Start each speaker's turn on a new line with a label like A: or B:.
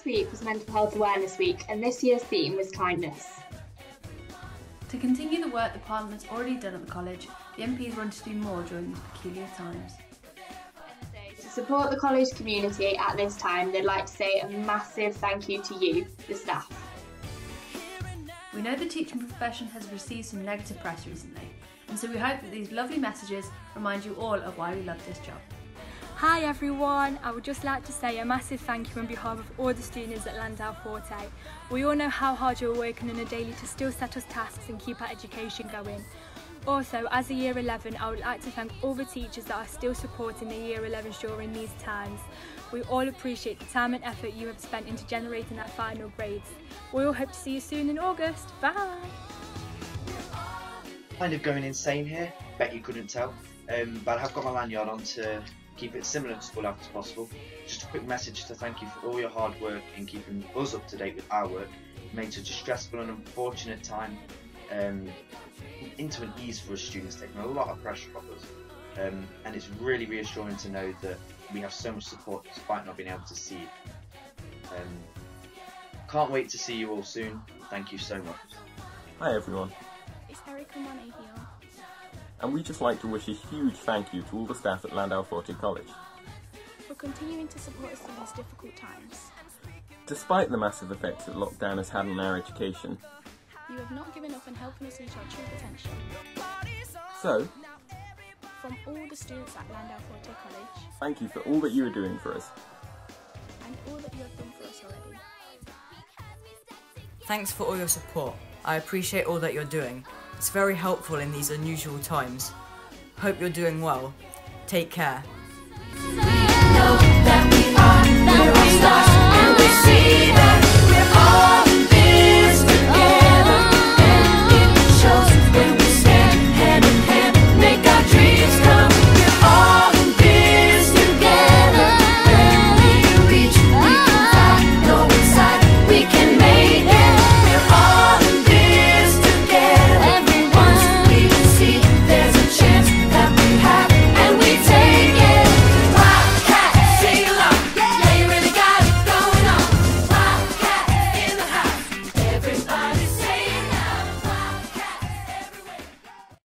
A: week was Mental Health Awareness Week, and this year's theme was kindness.
B: To continue the work the Parliament's already done at the college, the MPs wanted to do more during these peculiar times.
A: To support the college community at this time, they'd like to say a massive thank you to you, the staff.
B: We know the teaching profession has received some negative press recently, and so we hope that these lovely messages remind you all of why we love this job.
C: Hi everyone, I would just like to say a massive thank you on behalf of all the students at Landau Forte. We all know how hard you're working on a daily to still set us tasks and keep our education going. Also, as a Year 11, I would like to thank all the teachers that are still supporting the Year 11s during these times. We all appreciate the time and effort you have spent into generating our final grades. We all hope to see you soon in August. Bye!
D: Kind of going insane here, bet you couldn't tell, but I've got my lanyard on to keep it similar to school life as possible. Just a quick message to thank you for all your hard work in keeping us up to date with our work. It made such a stressful and unfortunate time into an ease for us students, taking a lot of pressure off us, and it's really reassuring to know that we have so much support despite not being able to see you. Can't wait to see you all soon. Thank you so much.
E: Hi everyone.
F: It's Erica Money here.
E: And we'd just like to wish a huge thank you to all the staff at Landau Forte College.
F: For continuing to support us in these difficult times.
E: Despite the massive effects that lockdown has had on our education,
F: you have not given up on helping us reach our true potential.
E: So,
F: from all the students at Landau Forte College,
E: thank you for all that you are doing for us.
F: And all that you have done for us already.
G: Thanks for all your support. I appreciate all that you're doing. It's very helpful in these unusual times. Hope you're doing well. Take care.
H: Know that we are stars and we see